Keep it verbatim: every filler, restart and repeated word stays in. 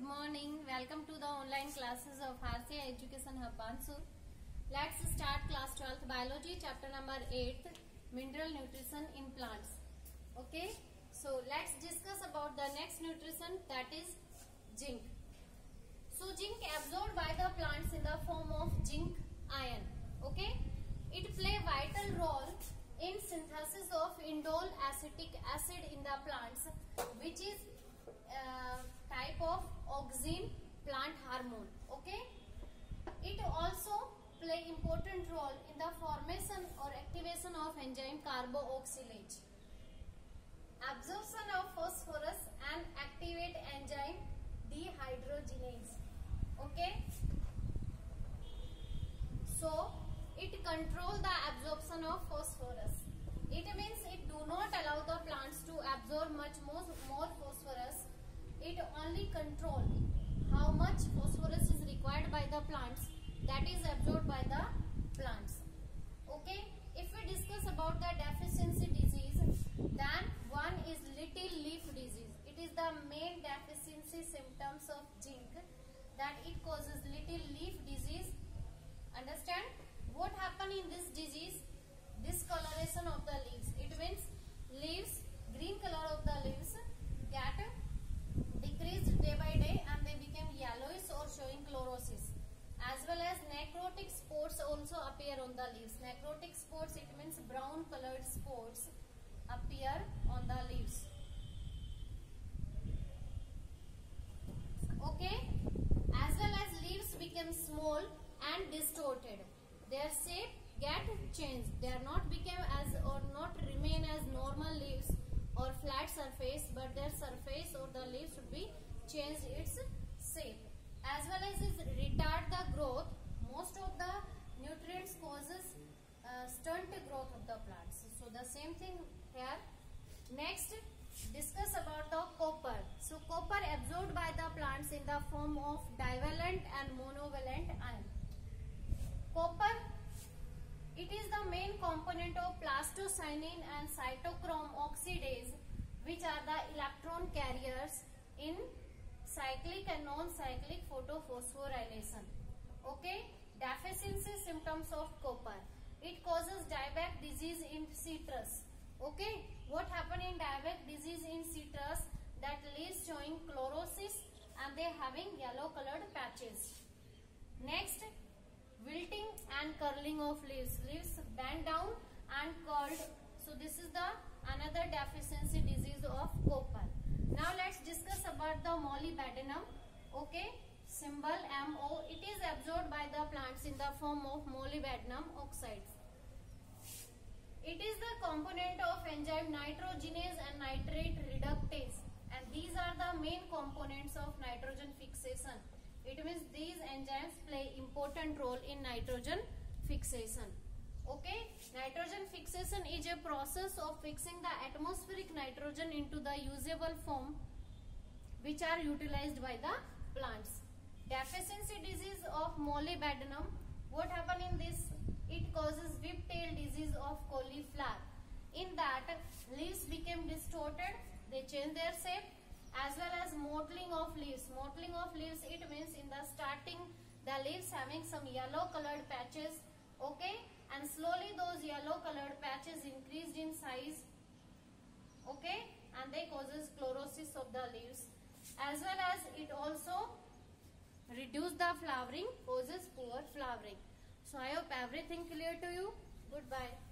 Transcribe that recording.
morning. Welcome to the online classes of R C I Education Hub Bansur. Let's start class twelfth biology chapter number eight, mineral nutrition in plants. Okay, so let's discuss about the next nutrition, that is zinc. So zinc absorbed by the plants in the form of zinc ion. Okay, it play vital role in synthesis of indole acetic acid in the plants, which is uh, type of auxin plant hormone. Okay, it also play important role in the formation or activation of enzyme carboxylase, absorption of phosphorus and activate enzyme dehydrogenase. Okay, so it control the absorption of phosphorus. It means it do not allow the plants to absorb much more, more phosphorus. It only control how much phosphorus is required by the plants, that is absorbed by the plants. Okay, if we discuss about the deficiency disease, then one is little leaf disease. It is the main deficiency symptoms of zinc, that it causes little leaf disease. Understand? What happen in this disease? Discoloration of the leaves. It means leaves, green color of the leaves get decreased day by day and they become yellowish or showing chlorosis. As well as necrotic spots also appear on the leaves. Necrotic spots, it means brown colored spots appear on the leaves. Okay, as well as leaves become small and distorted. Their shape get changed. They are not become as or not remain as normal leaves or flat surface, but their surface or the leaves should be changed its shape. As well as it retard the growth. Most of the nutrients causes uh, stunt growth of the plants. So the same thing here. Next, discuss about the copper. So copper absorbed by the plants in the form of divalent and monovalent ion. Copper, it is the main component of plastocyanin and cytochrome oxidase, which are the electron carriers in cyclic and non-cyclic photophosphorylation. Okay, deficiency symptoms of copper. It causes dieback disease in citrus. Okay, what happen in dieback disease in citrus? That leaves showing chlorosis and they having yellow colored patches. Next, wilting and curling of leaves. Leaves bend down and curled. So this is the another deficiency disease of copper. Now let's discuss about the molybdenum. Okay, symbol M O. It is absorbed by the plants in the form of molybdenum oxides. It is the component of enzyme nitrogenase and nitrate reductase, and these are the main components of nitrogen fixation. It means these enzymes play important role in nitrogen fixation. Okay, nitrogen fixation is a process of fixing the atmospheric nitrogen into the usable form, which are utilized by the plants. Deficiency disease of molybdenum. What happen in this? It causes whiptail disease of cauliflower. In that, leaves become distorted, they change their shape, as well as mottling of leaves. Mottling of leaves, it means in the starting the leaves having some yellow colored patches. Okay, and slowly those yellow colored patches increased in size. Okay, and they causes chlorosis of the leaves. As well as it also reduce the flowering, causes poor flowering. So I hope everything clear to you. Goodbye.